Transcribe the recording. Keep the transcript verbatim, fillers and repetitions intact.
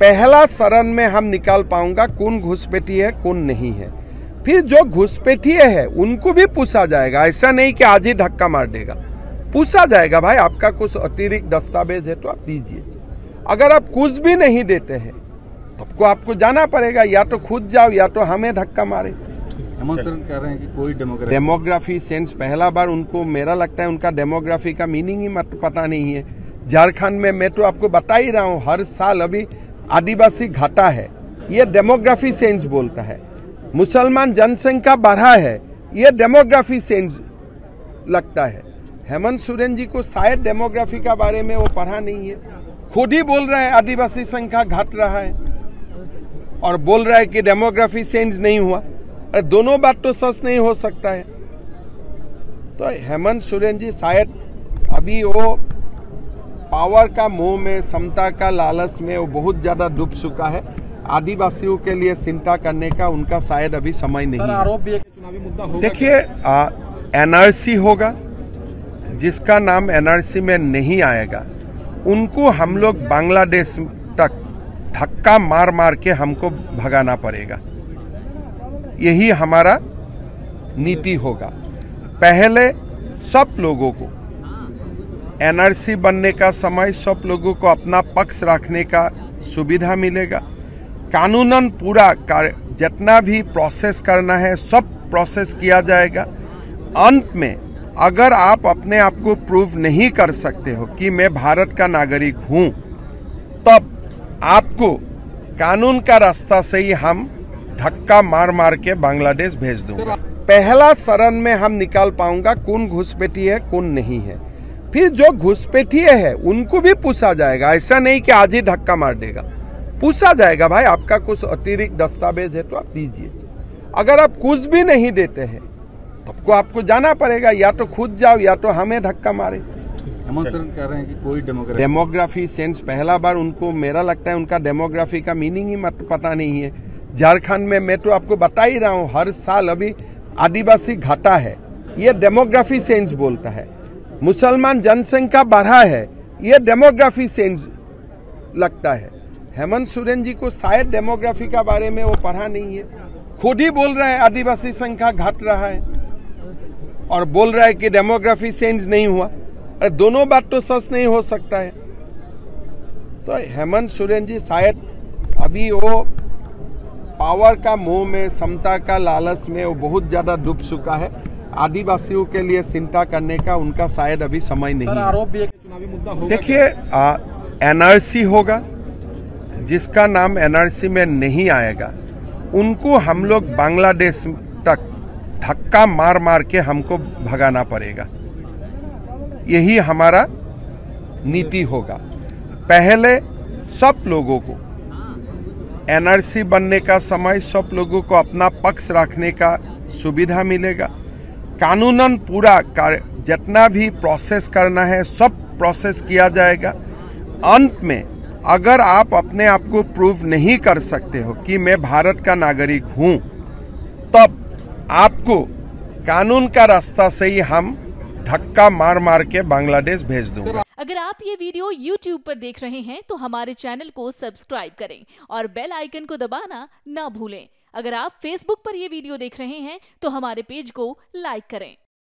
पहला शरण में हम निकाल पाऊंगा कौन घुसपैठी है कौन नहीं है। फिर जो घुसपैठिए है उनको भी पूछा जाएगा, ऐसा नहीं कि आज ही धक्का मार देगा। पूछा जाएगा भाई आपका कुछ अतिरिक्त दस्तावेज है तो आप दीजिए। अगर आप कुछ भी नहीं देते हैं तो आपको आपको जाना पड़ेगा, या तो खुद जाओ या तो हमें धक्का मारे। हेमंत सोरेन कह रहे हैं कि कोई डेमोग्राफी डेमोग्राफी सेंस पहला बार उनको, मेरा लगता है उनका डेमोग्राफी का मीनिंग ही मत पता नहीं है। झारखंड में मैं तो आपको बता ही रहा हूँ, हर साल अभी आदिवासी घटा है, ये डेमोग्राफी सेंस बोलता है। मुसलमान जनसंख्या बढ़ा है, ये डेमोग्राफी सेंस लगता है। हेमंत सोरेन जी को शायद डेमोग्राफी का बारे में वो पढ़ा नहीं है, खुद ही बोल रहा है आदिवासी संख्या घट रहा है और बोल रहा है कि डेमोग्राफी सेंस नहीं हुआ। अरे दोनों बात तो सच नहीं हो सकता है। तो हेमंत सोरेन जी शायद अभी वो पावर का मोह में, समता का लालच में वो बहुत ज्यादा डूब चुका है। आदिवासियों के लिए चिंता करने का उनका शायद अभी समय नहीं है। आरोप भी एक चुनावी मुद्दा होगा। देखिए, एनआरसी होगा, जिसका नाम एनआरसी में नहीं आएगा उनको हम लोग बांग्लादेश तक धक्का मार मार के हमको भगाना पड़ेगा। यही हमारा नीति होगा। पहले सब लोगों को एनआरसी बनने का समय, सब लोगों को अपना पक्ष रखने का सुविधा मिलेगा। कानूनन पूरा जितना भी प्रोसेस करना है सब प्रोसेस किया जाएगा। अंत में अगर आप अपने आप को प्रूव नहीं कर सकते हो कि मैं भारत का नागरिक हूं, तब आपको कानून का रास्ता से ही हम धक्का मार मार के बांग्लादेश भेज दूंगा। पहला शरण में हम निकाल पाऊंगा कौन घुसपैठी है कौन नहीं है। फिर जो घुसपैठिए है उनको भी पूछा जाएगा, ऐसा नहीं कि आज ही धक्का मार देगा। पूछा जाएगा भाई आपका कुछ अतिरिक्त दस्तावेज है तो आप दीजिए। अगर आप कुछ भी नहीं देते हैं तो आपको आपको जाना पड़ेगा, या तो खुद जाओ या तो हमें धक्का मारे। हेमंत सोरेन कह रहे हैं कि कोई डेमोग्राफी डेमोग्राफी सेंस पहला बार उनको, मेरा लगता है उनका डेमोग्राफी का मीनिंग ही मत पता नहीं है। झारखंड में मैं तो आपको बता ही रहा हूँ, हर साल अभी आदिवासी घटा है, ये डेमोग्राफी सेंस बोलता है। मुसलमान जनसंख्या बढ़ा है, ये डेमोग्राफी सेंस लगता है। हेमंत सोरेन जी को शायद डेमोग्राफी का बारे में वो पढ़ा नहीं है, खुद ही बोल रहा है आदिवासी संख्या घट रहा है और बोल रहा है कि डेमोग्राफी सेंस नहीं हुआ। अरे दोनों बात तो सच नहीं हो सकता है। तो हेमंत सोरेन जी शायद अभी वो पावर का मोह में, समता का लालच में वो बहुत ज्यादा डूब चुका है। आदिवासियों के लिए चिंता करने का उनका शायद अभी समय नहीं है। आरोप भी एक चुनावी मुद्दा होगा। देखिए, एनआरसी होगा, जिसका नाम एनआरसी में नहीं आएगा उनको हम लोग बांग्लादेश तक धक्का मार मार के हमको भगाना पड़ेगा। यही हमारा नीति होगा। पहले सब लोगों को एनआरसी बनने का समय, सब लोगों को अपना पक्ष रखने का सुविधा मिलेगा। कानूनन पूरा जितना भी प्रोसेस करना है सब प्रोसेस किया जाएगा। अंत में अगर आप अपने आप को प्रूव नहीं कर सकते हो कि मैं भारत का नागरिक हूं, तब आपको कानून का रास्ता से ही हम धक्का मार मार के बांग्लादेश भेज दूंगा। अगर आप ये वीडियो यूट्यूब पर देख रहे हैं तो हमारे चैनल को सब्सक्राइब करें और बेल आइकन को दबाना ना भूलें। अगर आप फेसबुक पर ये वीडियो देख रहे हैं तो हमारे पेज को लाइक करें।